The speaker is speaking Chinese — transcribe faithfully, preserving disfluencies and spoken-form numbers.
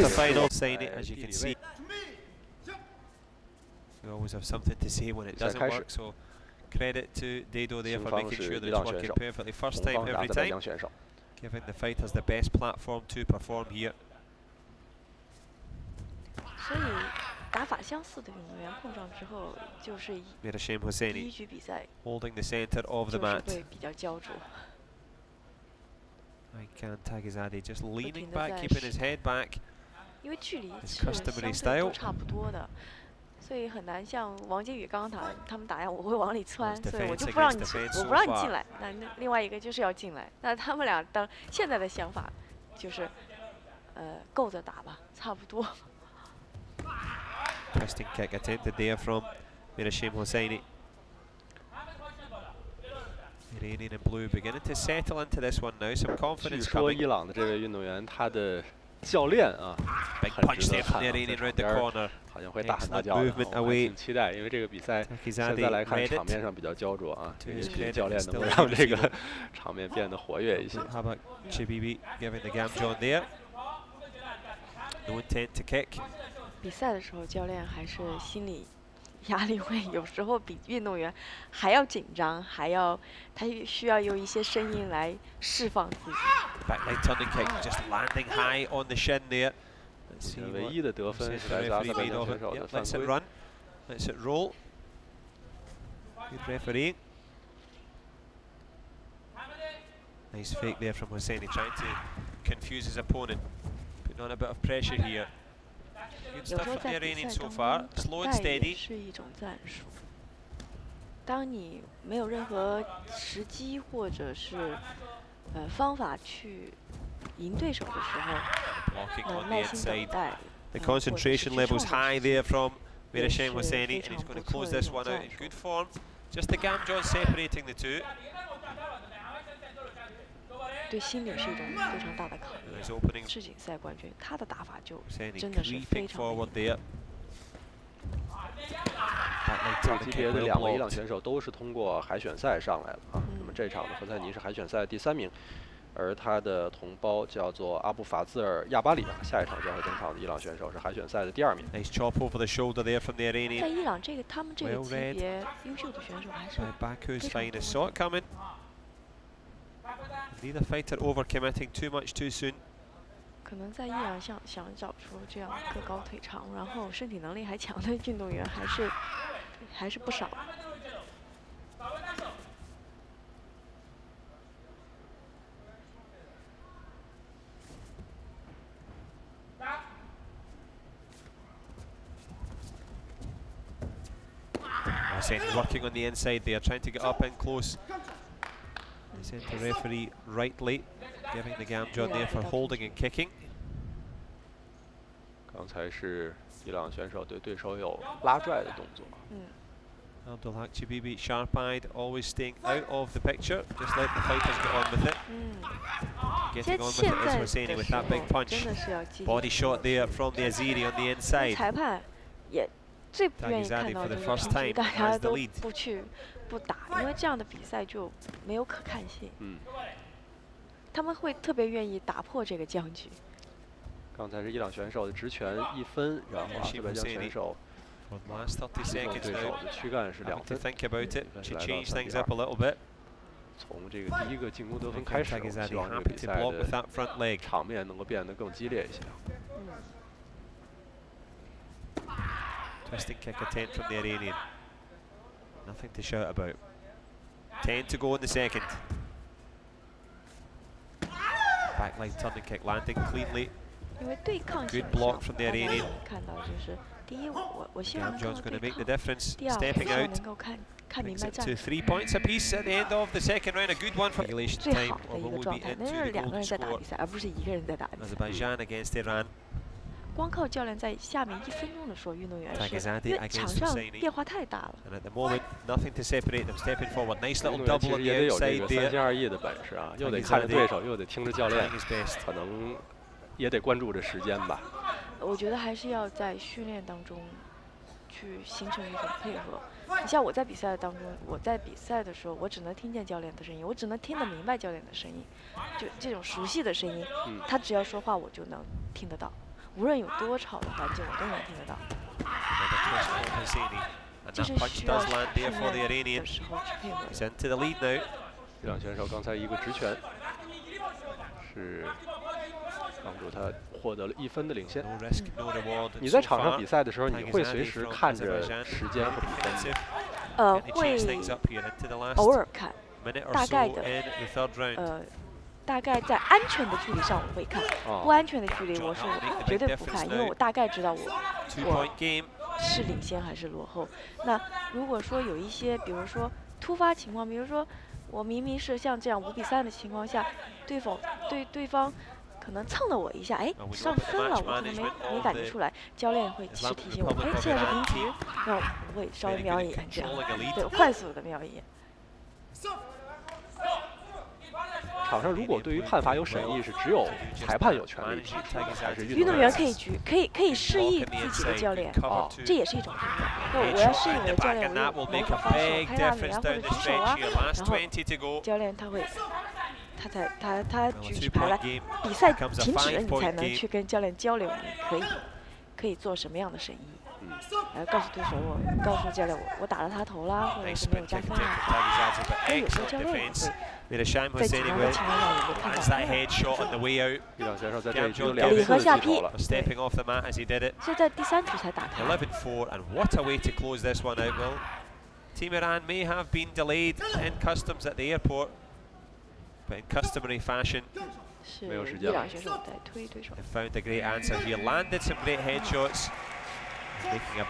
final. Sign it, as you can see. We always have something to say when it doesn't work. So credit to Dado there for making sure that it's working perfectly. First time every time. Giving the fighters the best platform to perform here. 所以打法相似的运动员碰撞之后，就是第一局比赛 holding the center of the mat. 会比较焦灼。 Aikan Tagizade just leaning back, keeping his head back. 因为距离是相对都差不多的，所以很难像王靖宇刚刚打他们打呀，我会往里窜，所以我就不让你，我不让你进来。那那另外一个就是要进来。那他们俩当现在的想法就是，呃，够着打吧，差不多。 Twisting kick attempted there from Mirashim Hosseini. Iranian and blue beginning to settle into this one now. Some confidence coming. 说伊朗的这位运动员，他的教练啊， Big punch there from the Iranian round the corner. 好像会打很大脚的，我还挺期待，因为这个比赛现在来看场面上比较焦灼啊，这个教练能够让这个场面变得活跃一些。 How about Chibibi giving the Gamjon there? No intent to kick. 比赛的时候，教练还是心理压力会有时候比运动员还要紧张，还要他需要用一些声音来释放自己。 Back leg turning kick, just landing high on the shin there. 唯一的得分是来自阿塞拜疆选手的犯规。 Let's it run, let's it roll. Good referee. Nice fake there from Hosseini, trying to confuse his opponent, putting on a bit of pressure here. Good stuff from the Iranian so far. Slow and steady. 是一种战术。当你没有任何时机或者是呃方法去赢对手的时候， Blocking on the inside. The concentration levels high there from Mirashim Hosseini, and he's going to close this one out in good form. Just the Gamjon separating the two. 对心理是一种非常大的考验。世锦赛冠军，他的打法就真的是非常。 这级别的两位伊朗选手都是通过海选赛上来了啊。那么这场的何塞尼是海选赛第三名，而他的同胞叫做阿布法兹尔亚巴里，下一场将会登场的伊朗选手是海选赛的第二名。 Nice chop over the shoulder there from the Iranian. 在伊朗这个他们这个级别优秀的选手还是 Baku's finest. Saw it coming. Neither fighter overcommitting too much too soon. 可能在伊朗想想找出这样个高腿长，然后身体能力还强的运动员还是还是不少。 Hosseini working on the inside there, trying to get up and close. The centre referee rightly giving the Gamjon there for holding and kicking. 刚才是伊朗选手对对手有拉拽的动作。 嗯。 Abdulhaq Chibibi, sharp-eyed, always staying out of the picture. Just let the fighters get on with it. Getting on with it is Hosseini with that big punch. Body shot there from the Azeri on the inside. 裁判也最不愿意看到就是大家都不去。 不打，因为这样的比赛就没有可看性。 嗯， 他们会特别愿意打破这个僵局。 刚才是伊朗选手的直拳一分，然后阿塞拜疆选手对手的躯干是两分。从这个第一个进攻得分开始，希望这个比赛的场面能够变得更激烈一些。 嗯。Twisting kick attempt from the Iranian. Nothing to shout about. Ten to go in the second. Back line turning kick landing cleanly. Good block from the Iranian. Gamjon's going to make the difference. Stepping out. Brings it to three points apiece at the end of the second round. A good one for regulation time. Or will we be into the golden score? Azerbaijan against Iran. 光靠教练在下面一分钟的说，运动员是因为场上变化太大了。 And at the moment, nothing to separate them. Stepping forward, nice little 运 double 动 on 员 the 其实也得有 outside 这个 there. 三心二意的本事啊，又得看着对手，又得听着教练，可能也得关注着时间吧。 我觉得还是要在训练当中去形成一种配合。你像我在比赛当中，我在比赛的时候，我只能听见教练的声音，我只能听得明白教练的声音，就这种熟悉的声音，他只要说话我就能听得到。 无论有多吵的环境，我都能听得到。这是需要训练的时候去配合。 伊朗选手刚才一个直拳是帮助他获得了一分的领先。你在场上比赛的时候，你会随时看着时间和比分吗？ 呃，会偶尔看，大概的，呃。 大概在安全的距离上我会看，不安全的距离我是绝对不看，因为我大概知道我我是领先还是落后。那如果说有一些，比如说突发情况，比如说我明明是像这样五比三的情况下，对否对对方可能蹭了我一下，哎，上分了，我可能没没感觉出来，教练会及时提醒我，哎，现在是平局，那我会稍微瞄一眼，这样对，快速的瞄一眼。 场上如果对于判罚有审议，是只有裁判有权利提出，还是运动员可以举，可以可以示意自己的教练，哦，这也是一种训练。那我要示意我的教练，我某种方式拍大腿啊，或者举手啊，然后教练他会，他才他他举起牌来，比赛停止了，你才能去跟教练交流，你可以可以做什么样的审议。 来告诉对手，我告诉教练，我我打了他头啦，或者是没有加分啊。因为有时候教练也会在其他的情况下也会看到。 伊朗选手在这里就礼盒下劈， 所以在第三局才打开。 eleven four, and what a way to close this one out, Will. Team Iran may have been delayed in customs at the airport, but in customary fashion, 是伊朗选手在推对手。 They found a great answer here, landed some great headshots. Making a